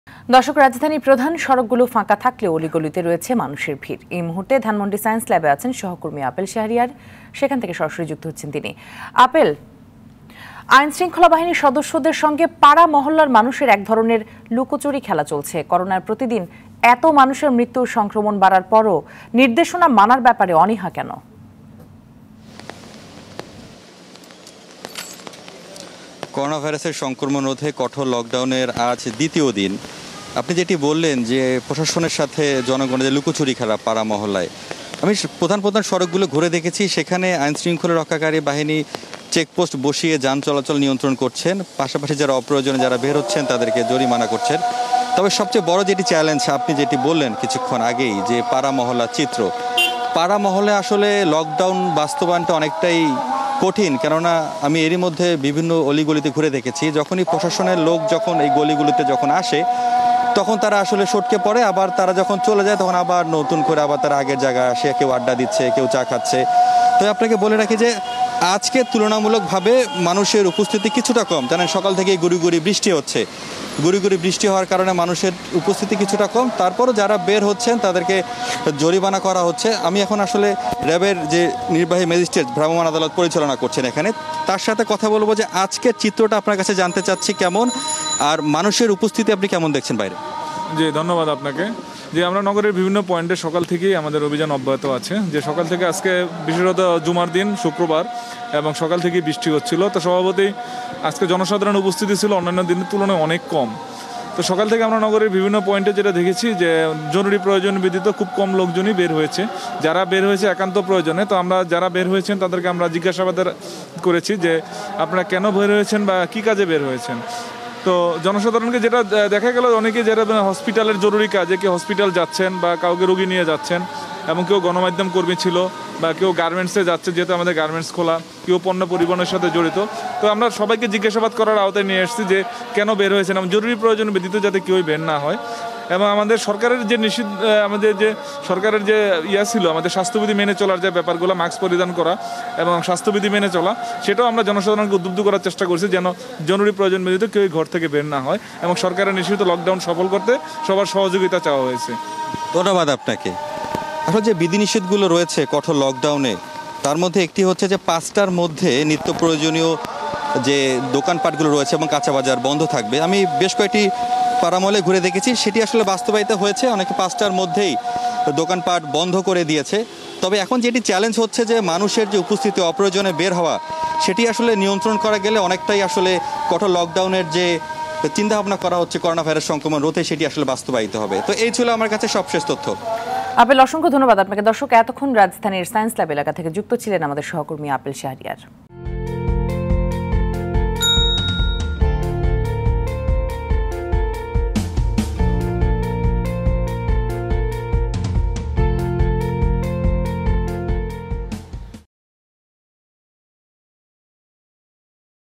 দর্শক, রাজধানীর প্রধান সড়কগুলো ফাঁকা থাকলেও অলিগলিতে রয়েছে মানুষের ভিড়। এই মুহূর্তে ধানমন্ডি সায়েন্স ল্যাবে আছেন সহকর্মী আপেল শাহরিয়ার, সেখান থেকে সরাসরি যুক্ত হচ্ছেন তিনি। আপেল, আইন শৃঙ্খলা বাহিনীর সদস্যদের সঙ্গে পাড়া মহল্লার মানুষের এক ধরনের লুকোচুরি খেলা চলছে। করোনার প্রতিদিন এত মানুষের মৃত্যুর সংক্রমণ বাড়ার পরও নির্দেশনা মানার ব্যাপারে অনীহা কেন? করোনা ভাইরাসের সংক্রমণ রোধে কঠোর লকডাউনের আজ দ্বিতীয় দিন। আপনি যেটি বললেন যে প্রশাসনের সাথে জনগণের যে লুকোচুরি খেলা পাড়া মহল্লায়, আমি প্রধান সড়কগুলো ঘুরে দেখেছি। সেখানে আইন শৃঙ্খলা রক্ষাকারী বাহিনী চেকপোস্ট বসিয়ে যান চলাচল নিয়ন্ত্রণ করছেন, পাশাপাশি যারা অপ্রয়োজনে যারা বের হচ্ছেন তাদেরকে জরিমানা করছেন। তবে সবচেয়ে বড় যেটি চ্যালেঞ্জ, আপনি যেটি বললেন কিছুক্ষণ আগেই, যে পাড়া মহল্লার চিত্র। পাড়া মহল্লায় আসলে লকডাউন বাস্তবায়নটা অনেকটাই কঠিন, কেননা আমি এরই মধ্যে বিভিন্ন অলিগলিতে ঘুরে দেখেছি, যখনই প্রশাসনের লোক যখন এই গলিগুলিতে যখন আসে তখন তারা আসলে সটকে পড়ে, আবার তারা যখন চলে যায় তখন আবার নতুন করে আবার তারা আগের জায়গায় আসে, কেউ আড্ডা দিচ্ছে, কেউ চা খাচ্ছে। তো আপনাকে বলে রাখি যে আজকে তুলনামূলকভাবে মানুষের উপস্থিতি কিছুটা কম। জানেন, সকাল থেকে গুড়ি গুড়ি বৃষ্টি হচ্ছে, গুড়ি গুড়ি বৃষ্টি হওয়ার কারণে মানুষের উপস্থিতি কিছুটা কম। তারপরও যারা বের হচ্ছেন তাদেরকে জরিমানা করা হচ্ছে। আমি এখন আসলে র্যাবের যে নির্বাহী ম্যাজিস্ট্রেট ভ্রাম্যমাণ আদালত পরিচালনা করছেন এখানে, তার সাথে কথা বলবো যে আজকের চিত্রটা আপনার কাছে জানতে চাচ্ছি কেমন, আর মানুষের উপস্থিতি আপনি কেমন দেখছেন বাইরে? জি, ধন্যবাদ আপনাকে। যে আমরা নগরের বিভিন্ন পয়েন্টে সকাল থেকেই আমাদের অভিযান অব্যাহত আছে। যে সকাল থেকে আজকে বিশেষত জুমার দিন শুক্রবার এবং সকাল থেকেই বৃষ্টি হচ্ছিল, তো স্বভাবতই আজকে জনসাধারণ উপস্থিতি ছিল অন্যান্য দিনের তুলনায় অনেক কম। তো সকাল থেকে আমরা নগরের বিভিন্ন পয়েন্টে যেটা দেখেছি যে জরুরি প্রয়োজন ব্যতীত খুব কম লোকজনই বের হয়েছে। যারা বের হয়েছে একান্ত প্রয়োজনে, তো আমরা যারা বের হয়েছেন তাদেরকে আমরা জিজ্ঞাসাবাদ করেছি যে আপনারা কেন বের হয়েছেন বা কী কাজে বের হয়েছেন। তো জনসাধারণকে যেটা দেখা গেল, অনেকে যারা হসপিটালের জরুরি কাজে কেউ হসপিটাল যাচ্ছেন বা কাউকে রোগী নিয়ে যাচ্ছেন, এবং কেউ গণমাধ্যম কর্মী ছিল বা কেউ গার্মেন্টসে যাচ্ছে, যেহেতু আমাদের গার্মেন্টস খোলা, কেউ পণ্য পরিবহনের সাথে জড়িত। তো আমরা সবাইকে জিজ্ঞাসাবাদ করার আওতায় নিয়ে এসেছি যে কেন বের হয়েছেন এবং জরুরি প্রয়োজন ব্যতীত যাতে কেউই বের না হয়। এবং আমাদের সরকারের যে আমাদের যে সরকারের যে ছিল, আমাদের স্বাস্থ্যবিধি মেনে চলার যে ব্যাপারগুলো, মাস্ক পরিধান করা এবং স্বাস্থ্যবিধি মেনে চলা, সেটাও আমরা জনসাধারণকে উদ্বুদ্ধ করার চেষ্টা করছি যেন জরুরি প্রয়োজন ব্যতীত কেউই ঘর থেকে বের না হয়। এবং সরকারের নিষিদ্ধ লকডাউন সফল করতে সবার সহযোগিতা চাওয়া হয়েছে। ধন্যবাদ আপনাকে। আসলে যে বিধিনিষেধগুলো রয়েছে কঠোর লকডাউনে, তার মধ্যে একটি হচ্ছে যে 5টার মধ্যে নিত্য প্রয়োজনীয় যে দোকানপাটগুলো রয়েছে এবং কাঁচা বাজার বন্ধ থাকবে। আমি বেশ কয়েকটি পাড়ামহলে ঘুরে দেখেছি, সেটি আসলে বাস্তবায়িত হয়েছে। অনেকে 5টার মধ্যেই দোকানপাট বন্ধ করে দিয়েছে। তবে এখন যেটি চ্যালেঞ্জ হচ্ছে যে মানুষের যে উপস্থিতি, অপ্রয়োজনে বের হওয়া, সেটি আসলে নিয়ন্ত্রণ করা গেলে অনেকটাই আসলে কঠোর লকডাউনের যে চিন্তাভাবনা করা হচ্ছে করোনা ভাইরাস সংক্রমণ রোধে, সেটি আসলে বাস্তবায়িত হবে। তো এই ছিল আমার কাছে সবশেষ তথ্য। আপেল, অসংখ্য ধন্যবাদ আপনাকে। দর্শক, এতক্ষণ রাজধানীর সায়েন্স ল্যাব এলাকা থেকে যুক্ত ছিলেন আমাদের সহকর্মী আপেল শাহরিয়ার।